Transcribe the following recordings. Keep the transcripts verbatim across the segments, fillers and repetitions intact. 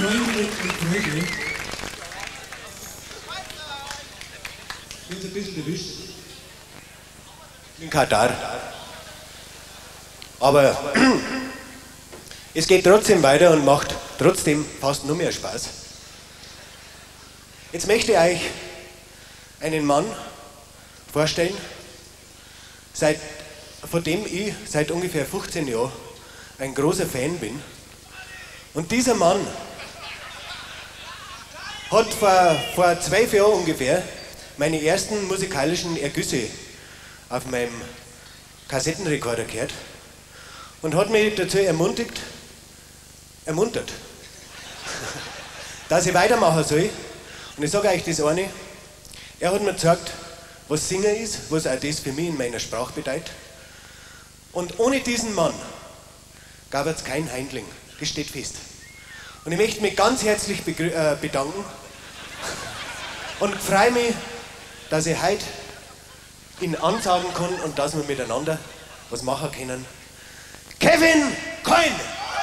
Freunde und Freunde. Ich bin ein bisschen erwischt. In Katar. Aber es geht trotzdem weiter und macht trotzdem fast nur mehr Spaß. Jetzt möchte ich euch einen Mann vorstellen, seit, von dem ich seit ungefähr fünfzehn Jahren ein großer Fan bin. Und dieser Mann hat vor, vor zwölf Jahren ungefähr meine ersten musikalischen Ergüsse auf meinem Kassettenrekorder gehört und hat mich dazu ermutigt, ermuntert, dass ich weitermachen soll. Und ich sage euch das eine, er hat mir gesagt, was Singen ist, was auch das für mich in meiner Sprache bedeutet. Und ohne diesen Mann gab es kein Heindling, das steht fest. Und ich möchte mich ganz herzlich äh, bedanken und freue mich, dass ich heute ihn ansagen kann und dass wir miteinander was machen können. Kevin Coyne!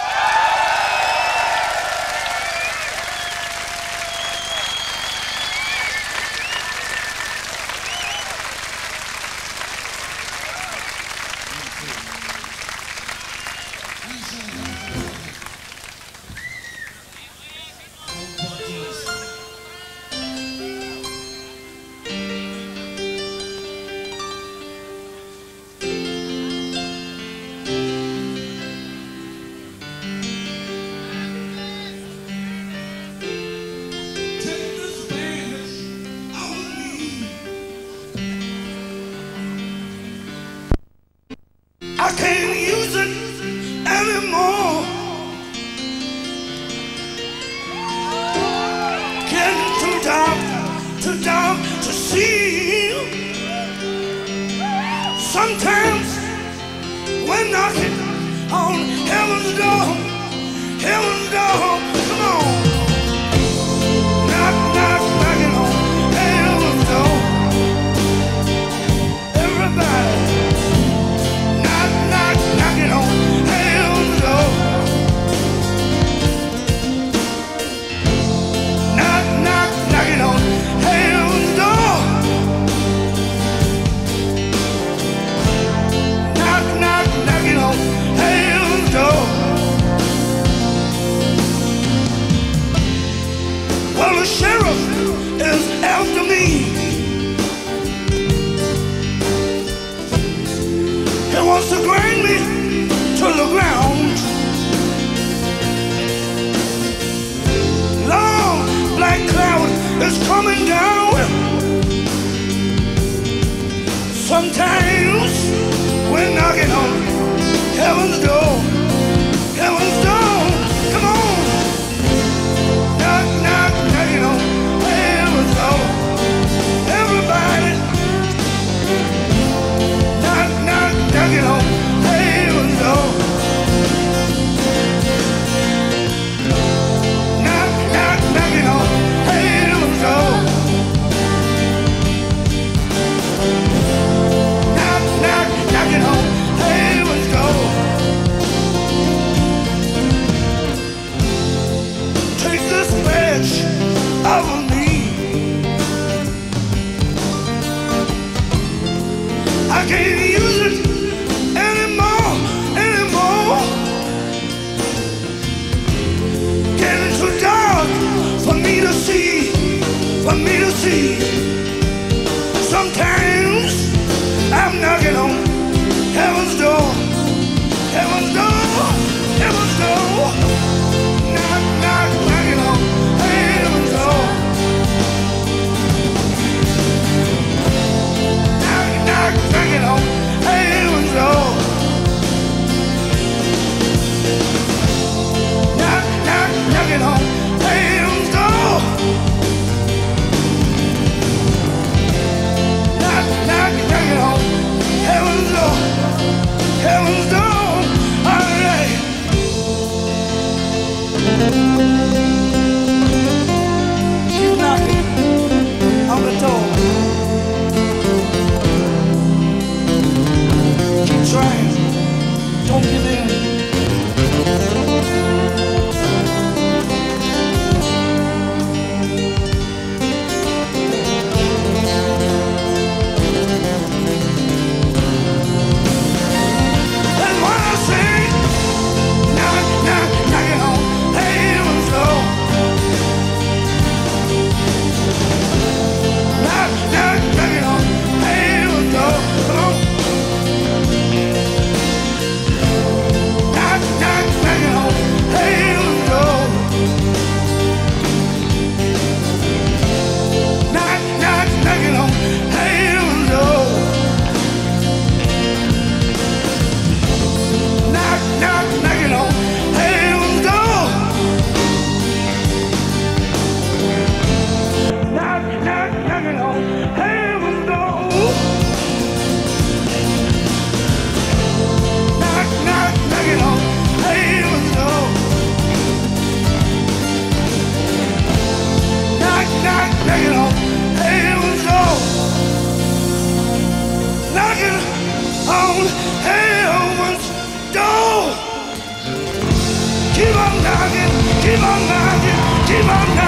I can't use it anymore. Getting too dark, too dark to see. Sometimes we're knocking on heaven's door, heaven's door. Come on, knock, knock, knocking on heaven's door. Everybody. Knocking on heaven's door. Knock, knock, knocking on heaven's door. Knock, knock, knocking on heaven's door. Well, the sheriff is after me. He wants to grind me to the ground. Long black cloud is coming down. Sometimes we're knocking on heaven's door, heaven's door. Come on, knock, knock, knocking on heaven's door. Everybody, knock, knock, knocking on heaven's door. Knock, knock, knocking on heaven's door. Knock, knock, knocking on heaven's door. Take this badge of me. I can't use it anymore, anymore. Getting too dark for me to see, for me to see. Sometimes I'm knocking on heaven's door, heaven's door, heaven's door. Knock, knock, knocking on heaven's door. Knock, knock, knocking on on heaven's door. Keep on knocking, keep on knocking, keep on knocking.